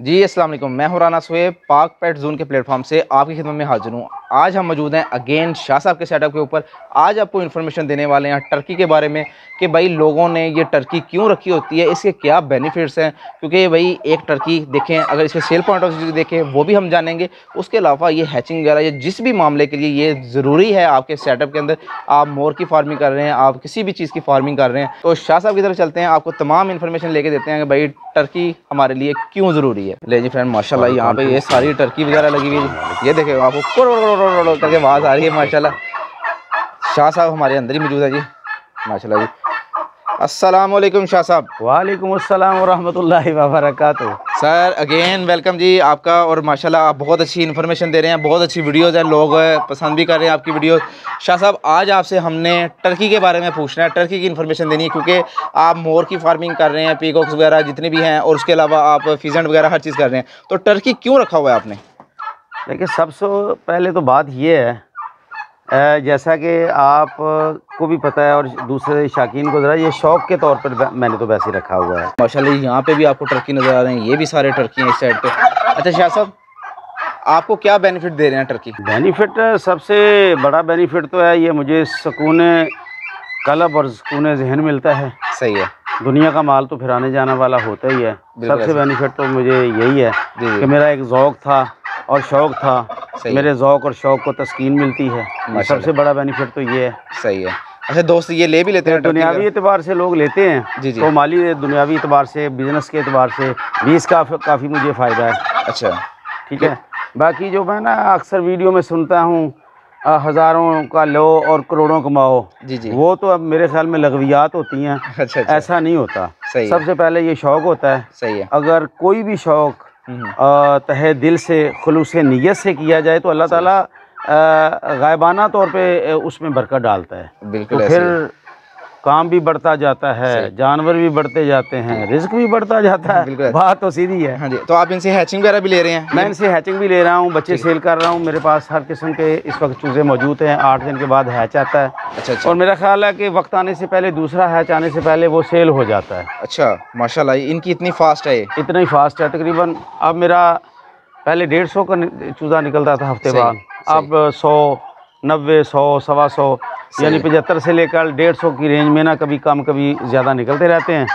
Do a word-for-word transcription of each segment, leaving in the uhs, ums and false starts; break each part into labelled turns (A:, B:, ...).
A: जी अस्सलाम वालेकुम, मैं हूं राना सोएब। पाक पेट जोन के प्लेटफॉर्म से आपकी खिदमत में हाजिर हूं। आज हम मौजूद हैं अगेन शाह साहब के सेटअप के ऊपर। आज आपको इन्फॉर्मेशन देने वाले हैं टर्की के बारे में कि भाई लोगों ने ये टर्की क्यों रखी होती है, इसके क्या बेनिफिट्स हैं। क्योंकि भाई एक टर्की देखें, अगर इसके सेल पॉइंट ऑफ व्यू देखें वो भी हम जानेंगे। उसके अलावा ये हैचिंग वगैरह या जिस भी मामले के लिए ये ज़रूरी है आपके सेटअप के अंदर, आप मोर की फार्मिंग कर रहे हैं, आप किसी भी चीज़ की फार्मिंग कर रहे हैं, तो शाह साहब की तरफ चलते हैं, आपको तमाम इन्फॉर्मेशन लेके देते हैं कि भाई टर्की हमारे लिए क्यों ज़रूरी है। ले जी फ्रेंड, माशाल्लाह यहाँ पे ये सारी टर्की वगैरह लगी हुई है। ये देखें आपको कोर करके आवाज़ आ रही है माशाल्लाह। शाह साहब हमारे अंदर ही मौजूद है जी, माशाल्लाह जी। अस्सलाम वालेकुम शाह साहब।
B: वालेकुम अस्सलाम वरहमतुल्लाहि वबरकातुहू।
A: सर अगेन वेलकम जी आपका। और माशाल्लाह आप बहुत अच्छी इन्फॉर्मेशन दे रहे हैं, बहुत अच्छी वीडियोज़ हैं, लोग पसंद भी कर रहे हैं आपकी वीडियो। शाह साहब आज आपसे हमने टर्की के बारे में पूछना है, टर्की की इन्फॉर्मेशन देनी है, क्योंकि आप मोर की फार्मिंग कर रहे हैं, पीकॉक्स वगैरह जितने भी हैं, और उसके अलावा आप फिजेंट वगैरह हर चीज़ कर रहे हैं। तो टर्की क्यों रखा हुआ है आपने?
B: देखिए, सबसे पहले तो बात ये है, जैसा कि आप को भी पता है और दूसरे शाकीन को ज़रा, ये शौक़ के तौर पर मैंने तो वैसे ही रखा हुआ है।
A: माशाल्लाह यहाँ पे भी आपको टर्की नज़र आ रहे हैं, ये भी सारे टर्की हैं इस साइड पे। अच्छा शाह साहब, आपको क्या बेनिफिट दे रहे हैं टर्की?
B: बेनिफिट, सबसे बड़ा बेनिफिट तो है ये, मुझे सुकून कल्ब और सुकून ज़हन मिलता है।
A: सही है।
B: दुनिया का माल तो फिर आने जाने वाला होता ही है। सबसे बेनिफिट तो मुझे यही है कि मेरा एक ज़ौक़ था और शौक़ था, मेरे ज़ौक़ और शौक़ को तस्कीन मिलती है। सबसे बड़ा बेनिफिट तो ये है।
A: सही है। अच्छा दोस्त, ये ले भी लेते हैं?
B: दुनियावी एतबार से लोग लेते हैं जी जी। तो माली दुनियावी एतबार से, बिज़नेस के एतबार से भी इसका काफ़ी मुझे फ़ायदा है।
A: अच्छा
B: ठीक है। बाकी जो मैं ना अक्सर वीडियो में सुनता हूँ, हज़ारों का लो और करोड़ों कमाओ, जी जी, वो तो अब मेरे ख्याल में लगवियात होती हैं। अच्छा, अच्छा। ऐसा नहीं होता। सही। सबसे पहले ये शौक़ होता है। सही है। अगर कोई भी शौक़ तहे दिल से, खुलूस नियत से किया जाए तो अल्लाह ताला गायबाना तौर पे उसमें बरकत डालता है। बिल्कुल। तो फिर काम भी बढ़ता जाता है, जानवर भी बढ़ते जाते हैं, रिस्क भी बढ़ता जाता है। बात तो सीधी है। हाँ जी।
A: तो आप इनसे हैचिंग वगैरह भी ले रहे हैं?
B: मैं इनसे हैचिंग भी ले रहा हूँ, बच्चे सेल कर रहा हूँ। मेरे पास हर किस्म के इस वक्त चूज़े मौजूद हैं। आठ दिन के बाद हैच आता है। अच्छा, अच्छा। और मेरा ख्याल है कि वक्त आने से पहले, दूसरा हैच आने से पहले वो सेल हो जाता है।
A: अच्छा माशाल्लाह, इनकी इतनी फास्ट है?
B: इतना ही फास्ट है। तकरीबन अब मेरा पहले डेढ़ सौ का चूज़ा निकलता था हफ्ते बाद, अब सौ, नब्बे, सौ, सवा सौ, यानी पचहत्तर से लेकर डेढ़ सौ की रेंज में ना, कभी कम कभी ज़्यादा निकलते रहते हैं।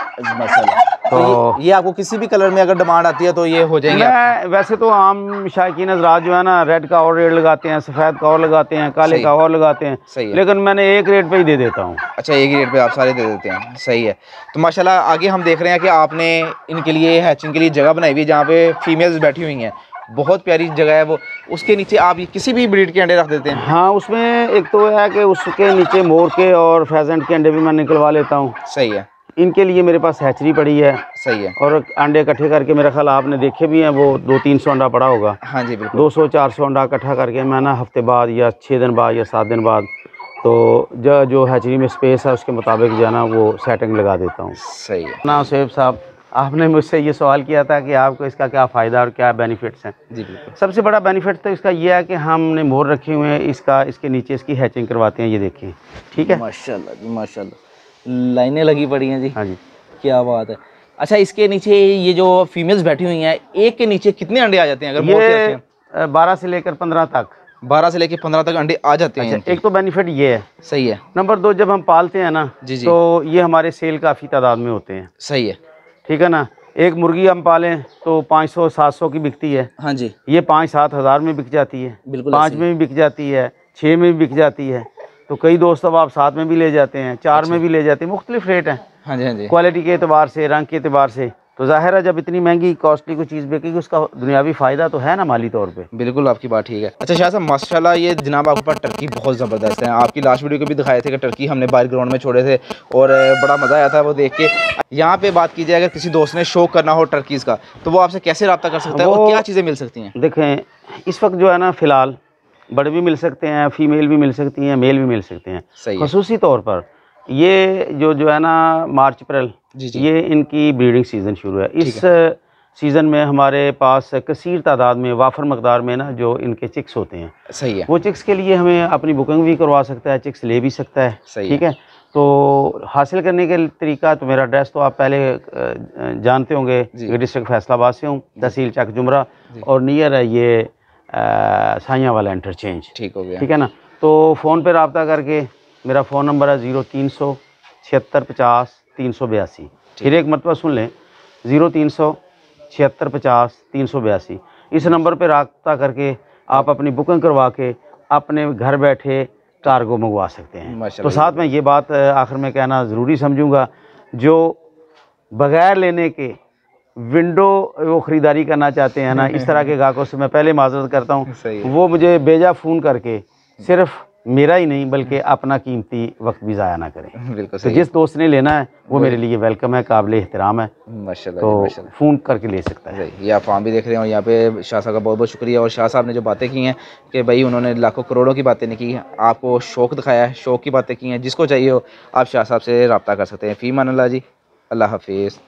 A: तो ये, ये आपको किसी भी कलर में अगर डिमांड आती है तो ये हो जाएंगे?
B: मैं वैसे तो आम शायकीन हज़रात जो है ना, रेड का और रेट लगाते हैं, सफ़ेद का और लगाते हैं, काले का और लगाते हैं। सही है। लेकिन मैंने एक रेट पे ही दे देता हूँ।
A: अच्छा, एक ही रेट पे आप सारे दे देते हैं। सही है। तो माशाल्लाह आगे हम देख रहे हैं कि आपने इनके लिए हैचिंग के लिए जगह बनाई हुई है जहाँ पे फीमेल्स बैठी हुई हैं। बहुत प्यारी जगह है वो। उसके नीचे आप ये किसी भी ब्रीड के अंडे रख देते हैं?
B: हाँ, उसमें एक तो है कि उसके नीचे मोर के और फेजेंट के अंडे भी मैं निकलवा लेता हूँ।
A: सही है।
B: इनके लिए मेरे पास हैचरी पड़ी है।
A: सही है।
B: और अंडे इकट्ठे करके, मेरा ख्याल आपने देखे भी हैं, वो दो तीन सौ अंडा पड़ा होगा।
A: हाँ जी बिल्कुल।
B: दो सौ चार सौ अंडा इकट्ठा करके मैं ना हफ्ते बाद या छः दिन बाद या सात दिन बाद, तो जो जो हैचरी में स्पेस है उसके मुताबिक जो है ना वो सेटिंग लगा देता हूँ।
A: सही है
B: ना सोएब साहब, आपने मुझसे ये सवाल किया था कि आपको इसका क्या फ़ायदा और क्या बेनिफिट्स हैं। जी बिल्कुल। सबसे बड़ा बेनिफिट तो इसका ये है कि हमने मोर रखे हुए हैं, इसका इसके नीचे इसकी हैचिंग करवाते हैं। ये देखिए, ठीक है।
A: माशाल्लाह जी माशाल्लाह, लाइनें लगी पड़ी हैं जी।
B: हाँ जी,
A: क्या बात है। अच्छा, इसके नीचे ये जो फीमेल्स बैठी हुई हैं, एक के नीचे कितने अंडे आ जाते हैं अगर मोर के रखें?
B: ये बारह से लेकर पंद्रह तक
A: बारह से लेकर पंद्रह तक अंडे आ जाते हैं।
B: अच्छा, एक तो बेनिफिट ये है।
A: सही है।
B: नंबर दो, जब हम पालते हैं ना जी जी, तो ये हमारे सेल काफ़ी तादाद में होते हैं।
A: सही है।
B: ठीक है ना। एक मुर्गी हम पालें तो पाँच सौ सात सौ की बिकती है।
A: हाँ जी।
B: ये पाँच सात हज़ार में बिक जाती है। बिल्कुल। पाँच में भी बिक जाती है, छः में भी बिक जाती है। तो कई दोस्त अब आप सात में भी ले जाते हैं, चार में भी ले जाते हैं। मुख्तलिफ रेट हैं। हाँ जी, हाँ जी। क्वालिटी के एतबार से, रंग के एतबार से। तो ज़ाहिर है जब इतनी महंगी कॉस्टली कोई चीज़ बिकेगी, उसका दुनियावी फ़ायदा तो है ना, माली तौर पे।
A: बिल्कुल, आपकी बात ठीक है। अच्छा शाह साहब, माशाल्लाह ये जनाब आपके पास टर्की बहुत ज़बरदस्त है। आपकी लास्ट वीडियो को भी दिखाए थे कि टर्की हमने बाहर ग्राउंड में छोड़े थे और बड़ा मज़ा आया था वो देख के। यहाँ पे बात की जाए, अगर किसी दोस्त ने शौक करना हो टर्कीज़ का, तो वो आपसे कैसे रब्ता कर सकता है और क्या चीज़ें मिल सकती हैं?
B: देखें, इस वक्त जो है ना, फ़िलहाल बड़े भी मिल सकते हैं, फीमेल भी मिल सकती हैं, मेल भी मिल सकते हैं। सही। ख़ुसूसी तौर पर ये जो जो है ना, मार्च अप्रैल, ये इनकी ब्रीडिंग सीज़न शुरू है। इस सीज़न में हमारे पास कसीर तादाद में, वाफर मकदार में ना, जो इनके चिक्स होते हैं। सही है। वो चिक्स के लिए हमें अपनी बुकिंग भी करवा सकता है, चिक्स ले भी सकता है। ठीक है। तो हासिल करने के तरीका, तो मेरा एड्रेस तो आप पहले जानते होंगे, डिस्ट्रिक्ट फैसलाबाद से हूँ, तहसील चक जुमरा, और नियर है ये साइयाँ वाला इंटरचेंज। ठीक हो गया, ठीक है ना। तो फ़ोन पे रब्ता करके, मेरा फ़ोन नंबर है ज़ीरो तीन सौ छिहत्तर पचास तीन सौ बयासी। फिर एक मरतबा सुन लें, ज़ीरो तीन सौ छिहत्तर पचास तीन सौ बयासी। इस नंबर पे रब्ता करके आप अपनी बुकिंग करवा के अपने घर बैठे कार्गो मंगवा सकते हैं। तो साथ में ये बात आखिर में कहना ज़रूरी समझूंगा, जो बग़ैर लेने के विंडो वो ख़रीदारी करना चाहते हैं ना, इस तरह के ग्राहकों से मैं पहले माज़रत करता हूँ, वो मुझे बेजा फ़ोन करके सिर्फ मेरा ही नहीं बल्कि अपना कीमती वक्त भी ज़ाया ना करें। बिल्कुल। तो जिस दोस्त ने लेना है वो मेरे लिए वेलकम है, काबिल एहतराम है, माशाल्लाह, तो फ़ोन करके ले सकता है।
A: ये आप फार्म भी देख रहे हो, यहाँ पे शाह साहब का बहुत बहुत शुक्रिया। और शाह साहब ने जो बातें की हैं कि भाई उन्होंने लाखों करोड़ों की बातें नहीं की, आपको शौक़ दिखाया है, शौक़ की बातें की हैं। जिसको चाहिए हो आप शाह साहब से रब्ता कर सकते हैं। फ़ी मान अल्लाह जी, अल्लाह हाफिज़।